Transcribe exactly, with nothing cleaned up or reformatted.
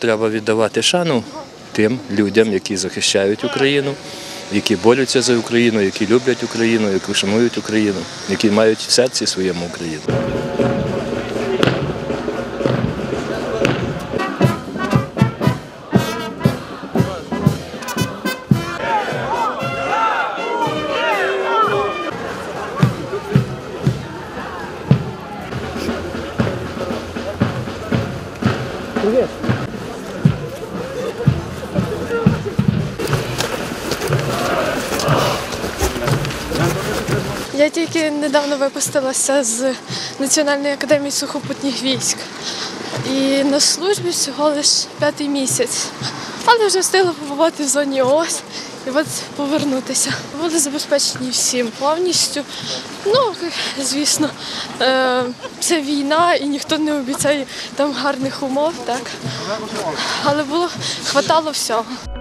треба віддавати шану тим людям, які захищають Україну, які борються за Україну, які люблять Україну, які шанують Україну, які мають в серці своєму Україну. Привет. Я тільки недавно випустилася з Національної академії сухопутних військ. І на службі всього лише п'ятий місяць. Але вже встигла побувати в зоні ООС і от повернутися. Були забезпечені всім повністю. Ну, звісно, це війна і ніхто не обіцяє там гарних умов, так? Але було, хватало всього.